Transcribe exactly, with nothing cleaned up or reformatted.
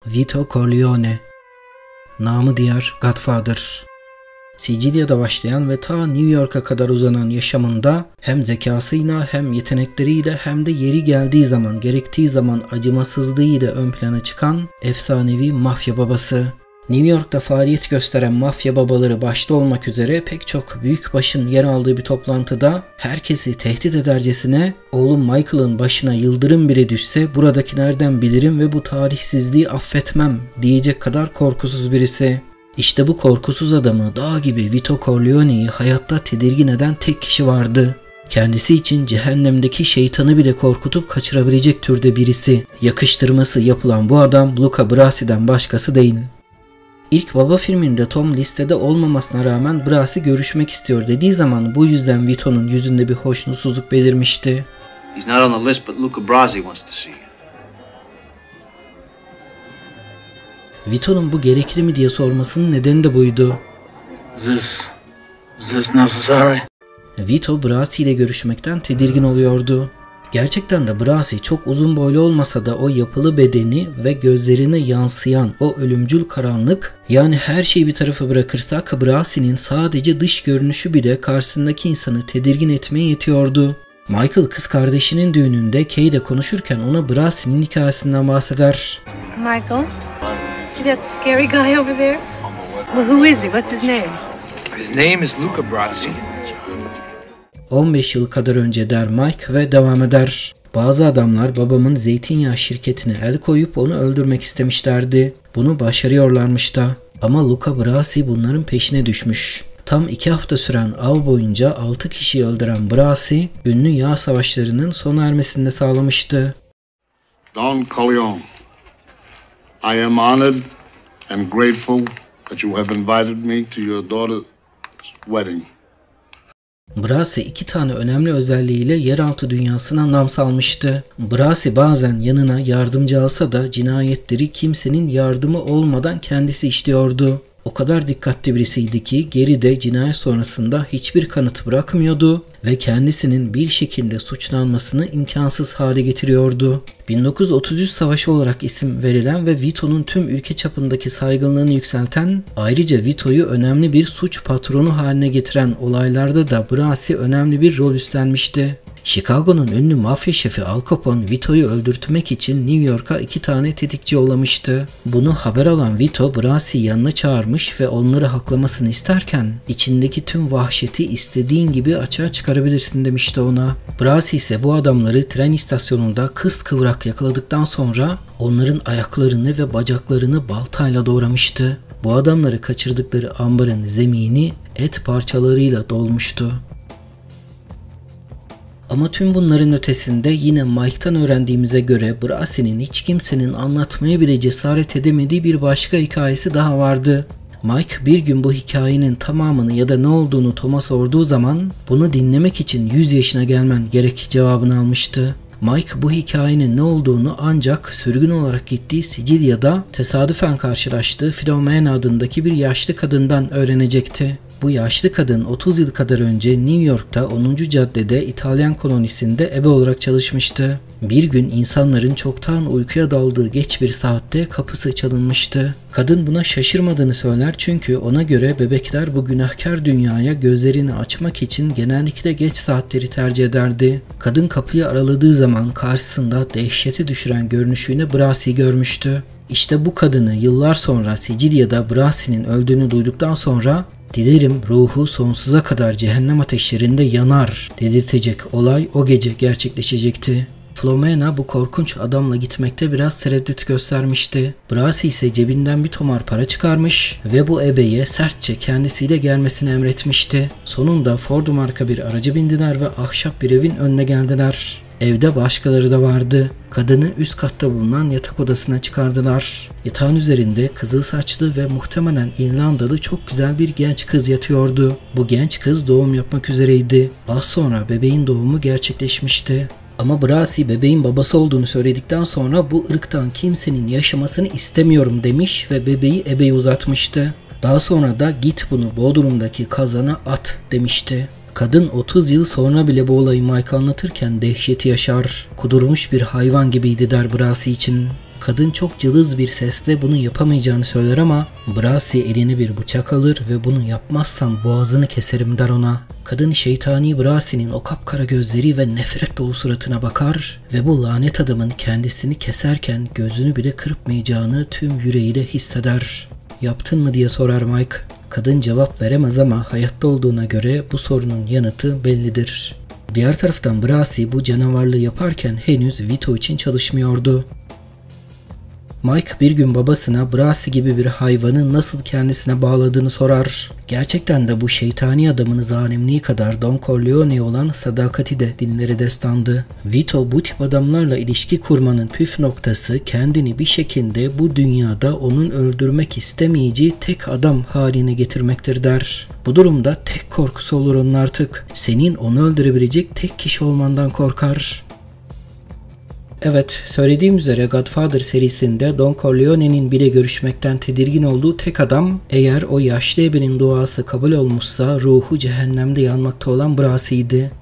Vito Corleone, namı diğer Godfather. Sicilya'da başlayan ve ta New York'a kadar uzanan yaşamında hem zekasıyla hem yetenekleriyle hem de yeri geldiği zaman gerektiği zaman acımasızlığıyla ön plana çıkan efsanevi mafya babası. New York'ta faaliyet gösteren mafya babaları başta olmak üzere pek çok büyük başın yer aldığı bir toplantıda herkesi tehdit edercesine "Oğlum Michael'ın başına yıldırım bile düşse buradakilerden bilirim ve bu talihsizliği affetmem" diyecek kadar korkusuz birisi. İşte bu korkusuz adamı dağ gibi Vito Corleone'yi hayatta tedirgin eden tek kişi vardı. Kendisi için cehennemdeki şeytanı bile korkutup kaçırabilecek türde birisi. Yakıştırması yapılan bu adam Luca Brassi'den başkası değil. İlk Baba filminde Tom listede olmamasına rağmen Brasi görüşmek istiyor dediği zaman bu yüzden Vito'nun yüzünde bir hoşnutsuzluk belirmişti. He's not on the list, but Luca Brasi wants to see you. Vito'nun bu gerekli mi diye sormasının nedeni de buydu. Is this, is this necessary? Vito Brasi ile görüşmekten tedirgin oluyordu. Gerçekten de Brasi çok uzun boylu olmasa da o yapılı bedeni ve gözlerine yansıyan o ölümcül karanlık, yani her şeyi bir tarafa bırakırsak Brasi'nin sadece dış görünüşü bile karşısındaki insanı tedirgin etmeye yetiyordu. Michael kız kardeşinin düğününde Kay ile konuşurken ona Brasi'nin hikayesinden bahseder. Michael, see that scary guy over there? Well, who is he? What's his name? His name is Luca Brasi. on beş yıl kadar önce der Mike ve devam eder. Bazı adamlar babamın zeytinyağı şirketine el koyup onu öldürmek istemişlerdi. Bunu başarıyorlarmış da. Ama Luca Brasi bunların peşine düşmüş. Tam iki hafta süren av boyunca altı kişiyi öldüren Brasi, ünlü yağ savaşlarının sona ermesini de sağlamıştı. Don Corleone, I am honored and grateful that you have invited me to your daughter's wedding. Brasi iki tane önemli özelliğiyle yeraltı dünyasına nam salmıştı. Brasi bazen yanına yardımcı alsa da cinayetleri kimsenin yardımı olmadan kendisi işliyordu. O kadar dikkatli birisiydi ki geride cinayet sonrasında hiçbir kanıt bırakmıyordu ve kendisinin bir şekilde suçlanmasını imkansız hale getiriyordu. bin dokuz yüz otuz üç Savaşı olarak isim verilen ve Vito'nun tüm ülke çapındaki saygınlığını yükselten, ayrıca Vito'yu önemli bir suç patronu haline getiren olaylarda da Brasi önemli bir rol üstlenmişti. Chicago'nun ünlü mafya şefi Al Capone, Vito'yu öldürtmek için New York'a iki tane tetikçi yollamıştı. Bunu haber alan Vito, Brasi'yi yanına çağırmış ve onları haklamasını isterken, içindeki tüm vahşeti istediğin gibi açığa çıkarabilirsin demişti ona. Brasi ise bu adamları tren istasyonunda kıskıvrak yakaladıktan sonra onların ayaklarını ve bacaklarını baltayla doğramıştı. Bu adamları kaçırdıkları ambarın zemini et parçalarıyla dolmuştu. Ama tüm bunların ötesinde yine Mike'tan öğrendiğimize göre Brasi'nin hiç kimsenin anlatmaya bile cesaret edemediği bir başka hikayesi daha vardı. Mike bir gün bu hikayenin tamamını ya da ne olduğunu Tom'a sorduğu zaman bunu dinlemek için yüz yaşına gelmen gerek cevabını almıştı. Mike bu hikayenin ne olduğunu ancak sürgün olarak gittiği Sicilya'da tesadüfen karşılaştığı Filomena adındaki bir yaşlı kadından öğrenecekti. Bu yaşlı kadın otuz yıl kadar önce New York'ta onuncu caddede İtalyan kolonisinde ebe olarak çalışmıştı. Bir gün insanların çoktan uykuya daldığı geç bir saatte kapısı çalınmıştı. Kadın buna şaşırmadığını söyler çünkü ona göre bebekler bu günahkar dünyaya gözlerini açmak için genellikle geç saatleri tercih ederdi. Kadın kapıyı araladığı zaman karşısında dehşeti düşüren görünüşüyle Brasi'yi görmüştü. İşte bu kadını yıllar sonra Sicilya'da Brasi'nin öldüğünü duyduktan sonra "Dilerim ruhu sonsuza kadar cehennem ateşlerinde yanar" dedirtecek olay o gece gerçekleşecekti. Filomena bu korkunç adamla gitmekte biraz tereddüt göstermişti. Brasi ise cebinden bir tomar para çıkarmış ve bu ebeye sertçe kendisiyle gelmesini emretmişti. Sonunda Ford marka bir araca bindiler ve ahşap bir evin önüne geldiler. Evde başkaları da vardı. Kadını üst katta bulunan yatak odasına çıkardılar. Yatağın üzerinde kızıl saçlı ve muhtemelen İrlandalı çok güzel bir genç kız yatıyordu. Bu genç kız doğum yapmak üzereydi. Az sonra bebeğin doğumu gerçekleşmişti. Ama Brasi bebeğin babası olduğunu söyledikten sonra bu ırktan kimsenin yaşamasını istemiyorum demiş ve bebeği ebeye uzatmıştı. Daha sonra da "Git bunu Bodrum'daki kazana at" demişti. Kadın otuz yıl sonra bile bu olayı Mike anlatırken dehşeti yaşar. Kudurmuş bir hayvan gibiydi der Brasi için. Kadın çok cılız bir sesle bunu yapamayacağını söyler ama Bracy eline bir bıçak alır ve bunu yapmazsan boğazını keserim der ona. Kadın şeytani Bracy'nin o kapkara gözleri ve nefret dolu suratına bakar ve bu lanet adamın kendisini keserken gözünü bile kırpmayacağını tüm yüreğiyle hisseder. Yaptın mı diye sorar Mike. Kadın cevap veremez ama hayatta olduğuna göre bu sorunun yanıtı bellidir. Diğer taraftan Bracy bu canavarlığı yaparken henüz Vito için çalışmıyordu. Mike bir gün babasına Bracy gibi bir hayvanı nasıl kendisine bağladığını sorar. Gerçekten de bu şeytani adamın zalimliği kadar Don Corleone'ye olan sadakati de dinleri destandı. Vito bu tip adamlarla ilişki kurmanın püf noktası kendini bir şekilde bu dünyada onun öldürmek istemeyeceği tek adam haline getirmektir der. Bu durumda tek korkusu olur onun artık. Senin onu öldürebilecek tek kişi olmandan korkar. Evet, söylediğim üzere Godfather serisinde Don Corleone'nin bile görüşmekten tedirgin olduğu tek adam, eğer o yaşlı ebenin duası kabul olmuşsa ruhu cehennemde yanmakta olan Bracy'ydi.